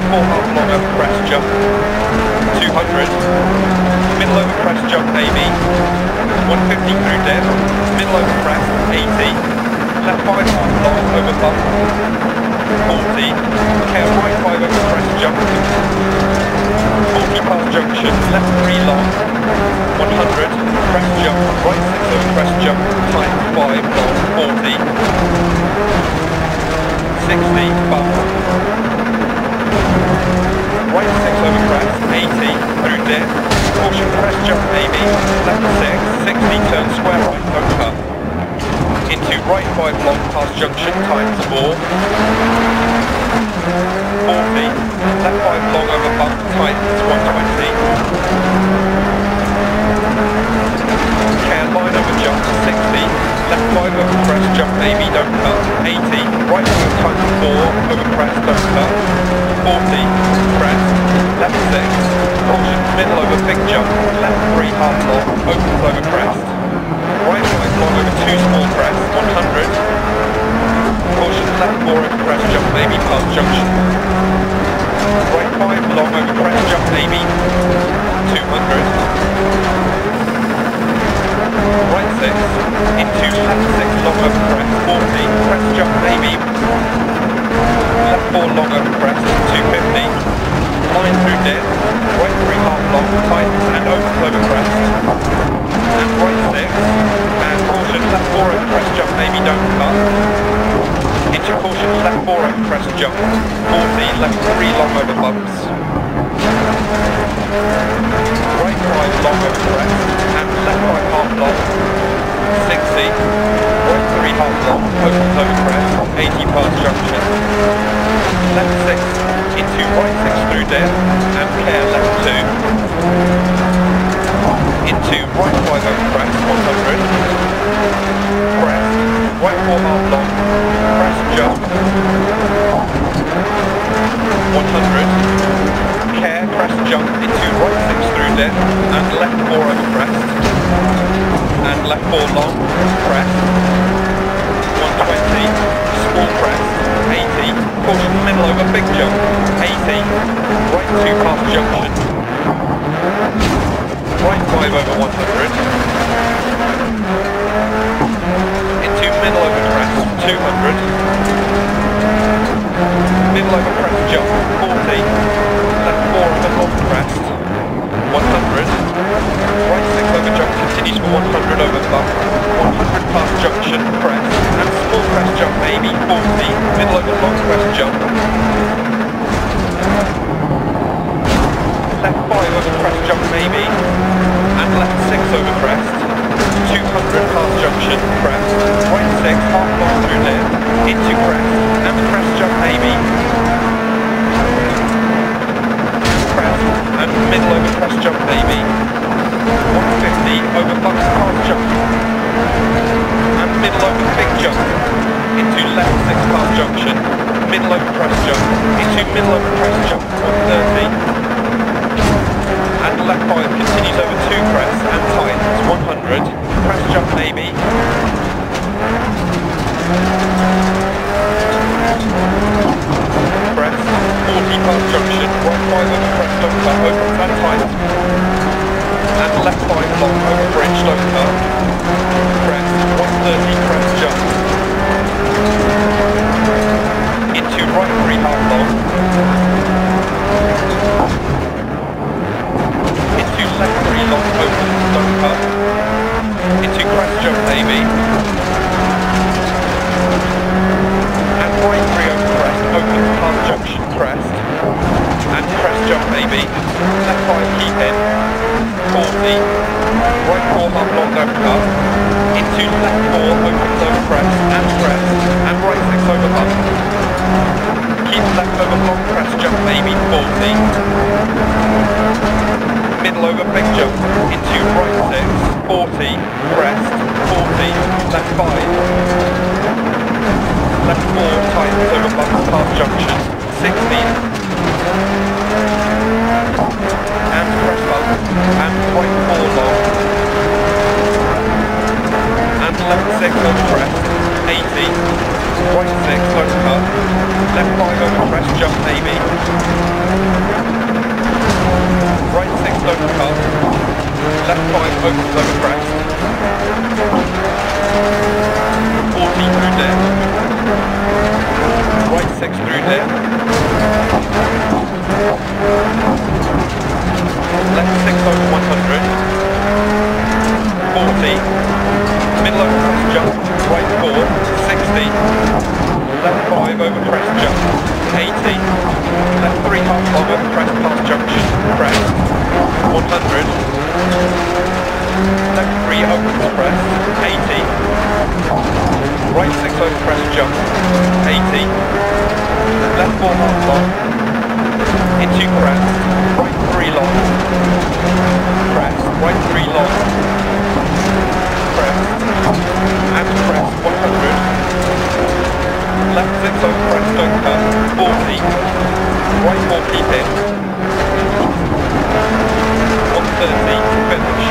left 4 half long over crest jump, 200, middle over crest jump AB, 150 through dip, middle over crest, 80, left 5 half long over bump, 40, care right 5 over crest jump, 40 past junction, left 3 long, 100, crest jump, right 6 over crest jump, times 5 long, 40, 60, bump, right 6 over crest, 80, through dip, caution crest jump maybe, left 6, 60, turn square right, don't cut, into right 5 long past junction, times 4, 40, left 5 long over bump, tightens 120, care line over jump, 60, left 5 over crest jump maybe, don't cut, 80, right 5 times 4 over crest, don't cut, 40, crest, left 6, caution middle over big jump, left 3 half long, opens over crest, right 5 long over 2 small crest, 100, caution left 4 over crest jump maybe past junction, right 5 long over crest jump maybe, 200, right 6, into left 6 long over crest, 40, crest jump maybe, left 4 long over crest, 250, line through dip, right 3 half long, tightens and opens over crest, and right 6, and caution left 4 over crest jump maybe, don't cut, into caution left 4 over crest jump, 40, left 3 long over bumps, right 5 long over crest, and left 5 half long, 60, right 3 half long, opens over crest, 80 past junction, left 6, into right 6 through dip, and care left 2, into right 5 over crest, 100, crest, right 4 half long, crest jump, 100, care crest jump into right 6 through dip, and left 4 over crest, and left 4 long, crest, 120, small crest, 80, caution middle over big jump, 80, right 2 past junction, right 5 over 100, into middle over crest, 200, middle over crest jump, 40, left 4 over long crest, 100, right 6 over jump continues for 100 over bump, 100 past junction, crest, and small crest jump maybe, 40, middle over long crest jump, left 5 over crest jump maybe, and left 6 over crest, 200 past junction, crest, right 6 half long through dip, into crest, and crest jump maybe, crest, and middle over crest jump maybe, 150 over bumps past junction, and middle over big jump, into left 6 past junction, middle over crest jump, into middle over crest jump, 130, and left 5 continues over 2 crests and tightens, 100, crest jump maybe, crest, 40 past junction, right 5 over crest don't cut, opens and tightens, and left 5 long over bridge don't cut, crest, 130 crest jump, into right 3 half long, into left 3 long opens don't cut, into crest jump maybe, and right 3 over crest opens past junction crest, and crest jump maybe, left 5 keep in, 40, right 4 half long don't cut, into left 4 opens over crest, and right 6 over bump, keep left over long crest jump maybe, 40, middle over big jump, into right 6, 40, crest, 40, left 5, left 4 tightens over bumps past junction, 60, and crest bump, and right 4 long, and left 6 over crest, 80, Right 6, don't cut. Left 5 over crest, jump maybe. Right 6, don't cut. Left 5 opens over crest. 40 through dip. Right 6 through dip. Left 6 over 100. 40. Middle over crest jump. Right 4. 60. Left 5 over crest jump. 80. Left 3 half long over crest past junction. Crest. 100. Left 3 opens crest. 80. Right 6 over crest jump. 80. Left 4 half long. Into crest. Right 3 long. Crest. Right 3 long. Crest. And crest 100. Left 6 over crest, don't cut. 40. Right 4 keep in. 130, finish.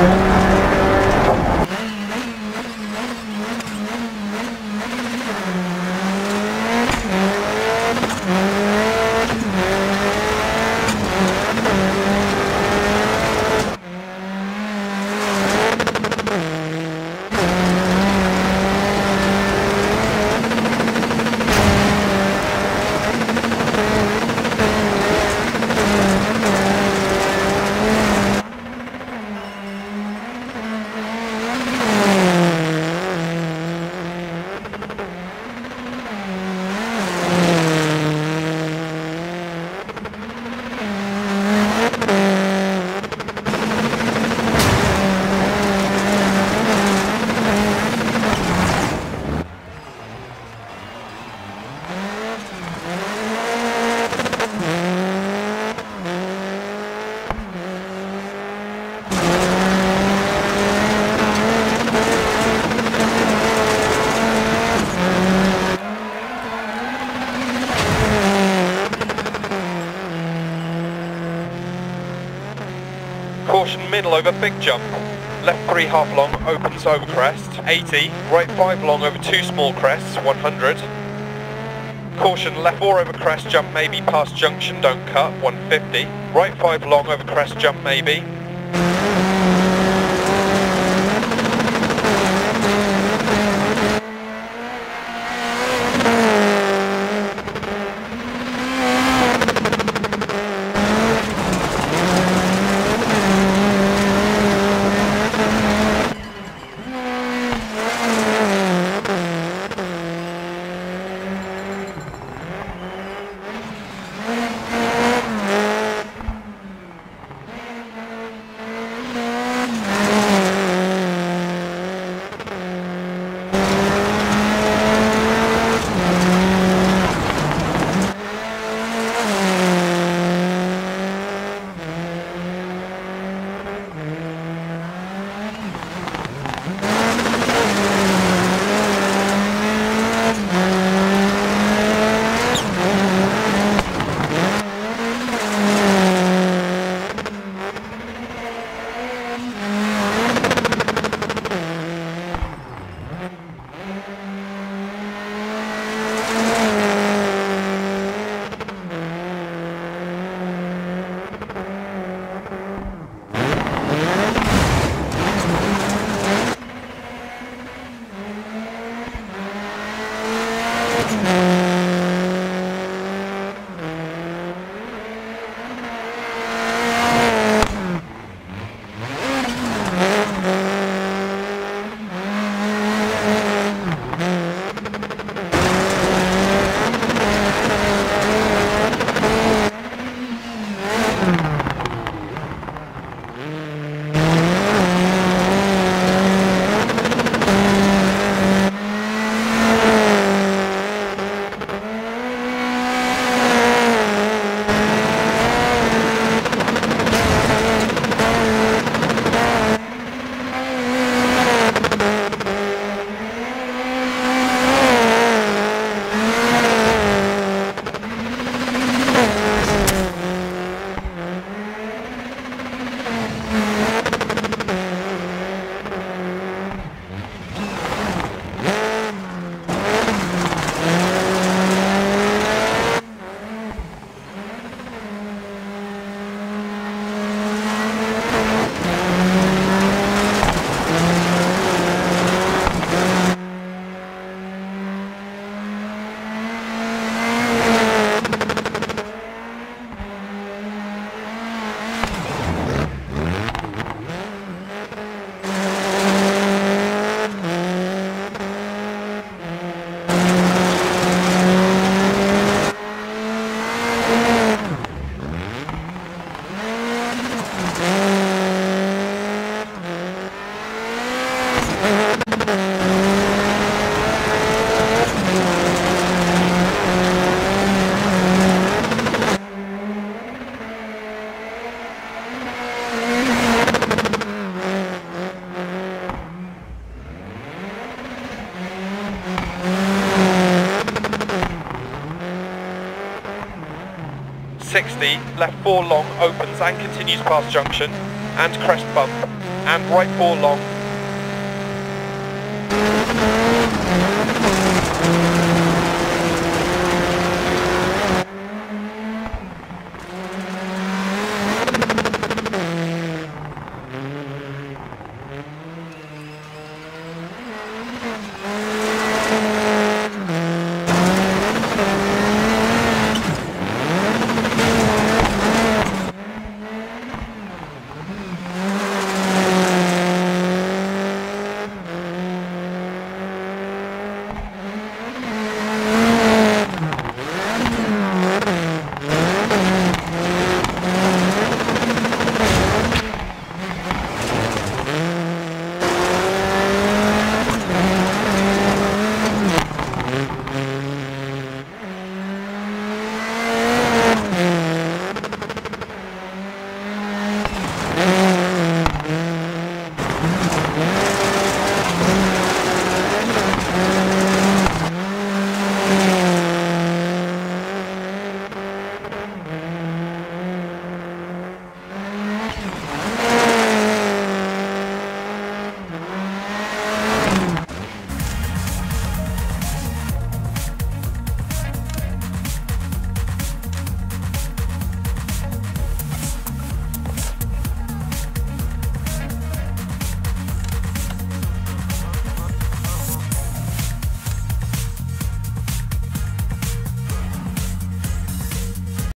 Caution middle over big jump. Left 3 half long opens over crest. 80. Right 5 long over 2 small crests. 100. Caution left 4 over crest jump maybe past junction, don't cut. 150. Right 5 long over crest jump maybe. 60, left 4 long opens and continues past junction, and crest bump, and right 4 long